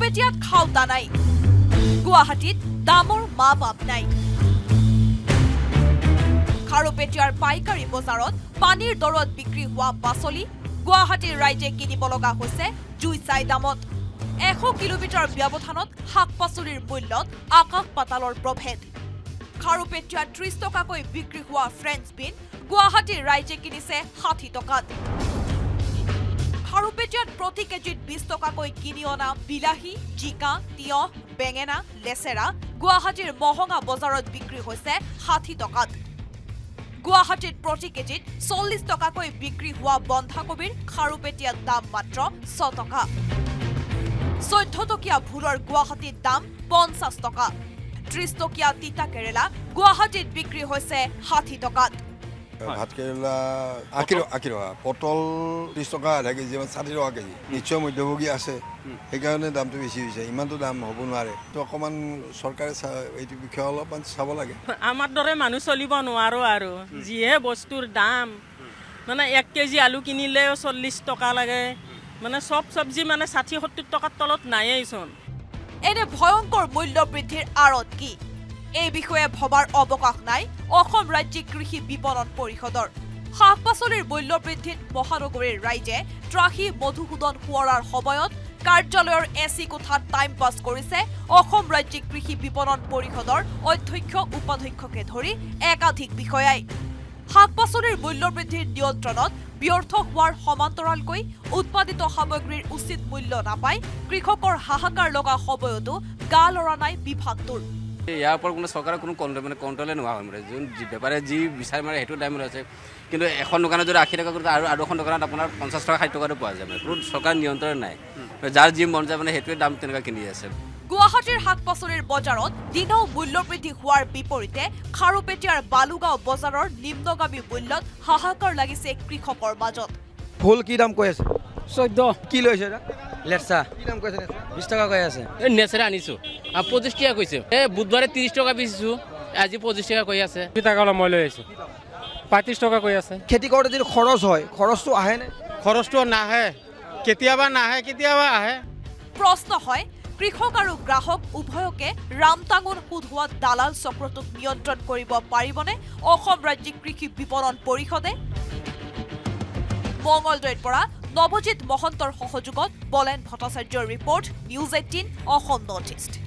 খাৰুপেটিয়াত খাওতা নাই গুৱাহাটীত দামৰ মা বাপ নাই খাৰুপেটিয়াৰ পাইকাৰী বজাৰত পানীৰ দৰত বিক্ৰী হোৱা পাচলি গুৱাহাটীৰ ৰাইজে কিনিব লগা হৈছে জুই চাই দামত 100 কিলোমিটাৰ ব্যৱধানত শাক পাচলিৰ মূল্যত আকাশ পাতালৰ প্ৰভেদ খাৰুপেটিয়াত 30 টকাকৈ বিক্ৰী হোৱা ফ্ৰেঞ্চ বিন গুৱাহাটীৰ ৰাইজে কিনিছে 60 টকাত খাৰুপেটিয়াত প্ৰতি কেজিত 20 টকাকৈ কিনি অনা বিলাহী জিকা তিয়হ বেঙেনা লেচেৰা গুৱাহাটীৰ মহঙা বজাৰত বিক্ৰী হৈছে 60 টকাত গুৱাহাটীত প্ৰতি কেজিত 40 টকাকৈ বিক্ৰী হোৱা বন্ধাকবিৰ খাৰুপেটিয়াত দাম মাত্ৰ 6 টকা 14 টকীয়া ভুলৰ গুৱাহাটীত দাম 50 টকা 30 টকীয়া তিতা কেৰেলা গুৱাহাটীত বিক্ৰী হৈছে 60 টকাত ভাত কেৰেলা 80 টকা পটল 30 টকা আধা কেজি 60 টকা কেজি নিশ্চয় মধ্যভোগী আছে সেইকাৰণে দামটো বেছি হৈছে ইমানটো দাম হ'ব নোৱাৰে তো অকমান চৰকাৰে এইটো বিষয়ে অলপমান চাব লাগে আমাৰ দৰে মানুহ চলিব নোৱাৰো আৰু যিহে বস্তুৰ দাম মানে 1 কেজি আলু কিনিলে 40 টকা লাগে মানে সব সবজি মানে 60-70 টকাৰ তলত নাইয়েই চোন এনে ভয়ংকৰ মূল্য বৃদ্ধিৰ আঁৰত কি এই বিষয়ে ভবাৰ অৱকাশ নাই অসম ৰাজ্যিক কৃষি বিপণন পৰিষদৰ শাক পাচলিৰ মূল্য বৃদ্ধিত মহানগৰীৰ ৰাইজে ত্ৰাহী মধুসূদন huwarar সময়ত কাৰ্যালয়ৰ এসি কোঠাত টাইম পাছ কৰিছে অসম ৰাজ্যিক কৃষি বিপণন পৰিষদৰ অধ্যক্ষ উপাধ্যক্ষকে ধৰি একাধিক বিষয়াই শাক পাচলিৰ মূল্য বৃদ্ধিৰ নিয়ন্ত্ৰণত ব্যৰ্থ হোৱাৰ সমান্তৰালকৈ উৎপাদিত সামগ্ৰীৰ উচিত মূল্য নাপাই কৃষকৰ হাহাকাৰ লগা সময়তো গা লৰা নাই বিভাগটোৰ ইয়াৰ ওপৰত কোনো চৰকাৰৰ কোনো কণ্ট্ৰলে নোহোৱা হয় মানে যোন বেপাৰে যি বিচাৰে মানে সেইটো দামত আছে কিন্তু এখন দোকানত যদি 80 টকা কৰি আৰু এখন দোকানত আপোনাৰ 50 টকা 60 টকাটো পোৱা যায় মানে কোনো চৰকাৰ নিয়ন্ত্ৰণ নাই যাৰ যি মন যায় মানে সেইটোৱে দাম তেনেকুৱা কিনি আছে গুৱাহাটীৰ শাক পাচলিৰ বজাৰত দিনৌ মূল্য বৃদ্ধি হোৱাৰ বিপৰীতে খাৰুপেটিয়াৰ বালুগাঁও বজাৰৰ নিম্নগামী মূল্যত হাহাকাৰ লাগিছে কৃষকৰ মাজত ফুল কি দাম কৈ আছে 14 কি লৈছে লেটসা কি দাম কৈছে 20 টাকা কৈ আছে এই নেচেৰা আনিছো আর 25 টাকা কইছে এই বুধবারে 30 টাকা বেচিছো আজি 25 টাকা কৈ আছে 20 টাকা মই লৈ আইছো 35 টাকা কৈ আছে খেতি কৰোতে যদি খৰচ হয় খৰচটো আহে নে খৰচটো নাহে কেতিয়াবা নাহে কেতিয়াবা আহে প্ৰশ্ন হয় কৃষক আৰু গ্ৰাহক উভয়কে ৰামটাঙন সুদ হোৱা দালাল চক্ৰটোক নিয়ন্ত্ৰণ কৰিব পাৰিবনে অসম ৰাজ্যিক কৃষি বিপণন পৰিষদে মঙ্গলদৈৰ পৰা নৱজিৎ মহন্তৰ সহযোগত বলেন ভট্টাচাৰ্যৰ report news 18 Assam north east